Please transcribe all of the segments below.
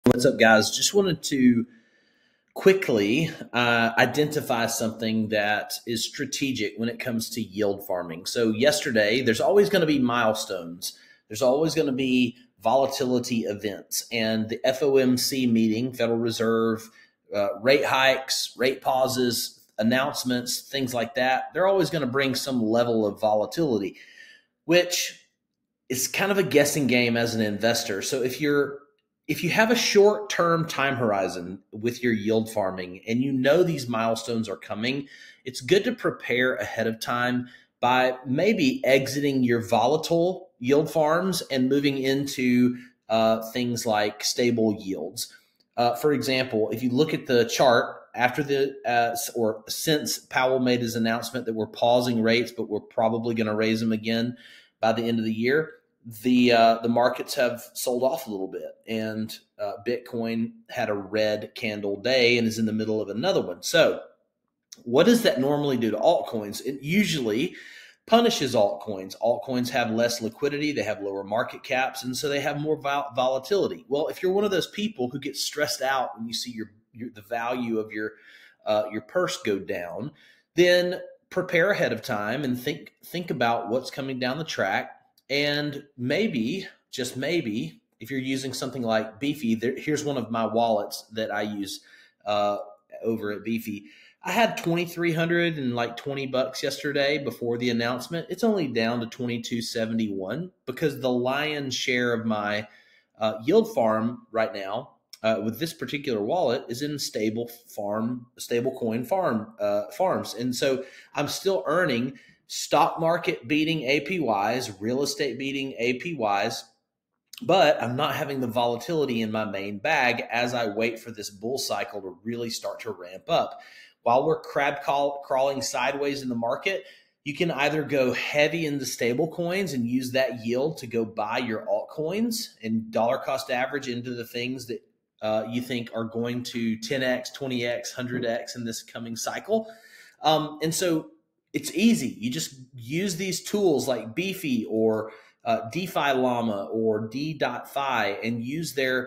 What's up, guys? Just wanted to quickly identify something that is strategic when it comes to yield farming. So, yesterday, there's always going to be milestones, there's always going to be volatility events, and the FOMC meeting, Federal Reserve, rate hikes, rate pauses, announcements, things like that, they're always going to bring some level of volatility, which is kind of a guessing game as an investor. So if you have a short-term time horizon with your yield farming and you know these milestones are coming, it's good to prepare ahead of time by maybe exiting your volatile yield farms and moving into things like stable yields. For example, if you look at the chart after or since Powell made his announcement that we're pausing rates, but we're probably going to raise them again by the end of the year, the markets have sold off a little bit, and Bitcoin had a red candle day and is in the middle of another one. So what does that normally do to altcoins? It usually punishes altcoins. Altcoins have less liquidity, they have lower market caps, and so they have more volatility. Well, if you're one of those people who gets stressed out when you see the value of your purse go down, then prepare ahead of time and think about what's coming down the track. And maybe, just maybe, if you're using something like Beefy, here's one of my wallets that I use over at Beefy. I had 2,300 and like $20 yesterday before the announcement. It's only down to 2,271 because the lion's share of my yield farm right now with this particular wallet is in stablecoin farms, and so I'm still earning stock market beating APYs, real estate beating APYs, but I'm not having the volatility in my main bag as I wait for this bull cycle to really start to ramp up. While we're crawling sideways in the market, you can either go heavy into stable coins and use that yield to go buy your altcoins and dollar cost average into the things that you think are going to 10x, 20x, 100x in this coming cycle. And so it's easy. You just use these tools like Beefy or DeFi Llama or D.Fi and use their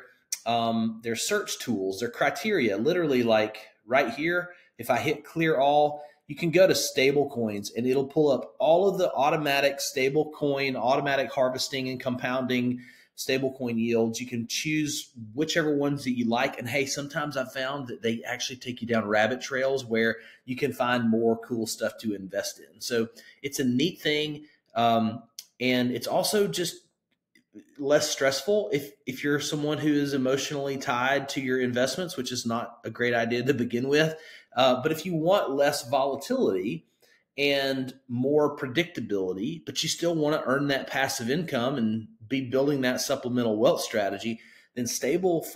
search tools, their criteria. Literally, like right here, if I hit clear all, you can go to stablecoins and it'll pull up all of the automatic stablecoin, automatic harvesting and compounding stablecoin yields. You can choose whichever ones that you like. And hey, sometimes I've found that they actually take you down rabbit trails where you can find more cool stuff to invest in. So it's a neat thing. And it's also just less stressful if you're someone who is emotionally tied to your investments, which is not a great idea to begin with. But if you want less volatility and more predictability, but you still want to earn that passive income and be building that supplemental wealth strategy, then stable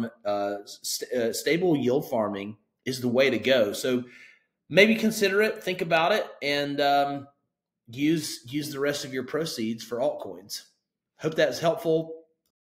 yield farming is the way to go. So maybe consider it, think about it, and use the rest of your proceeds for altcoins. Hope that's helpful.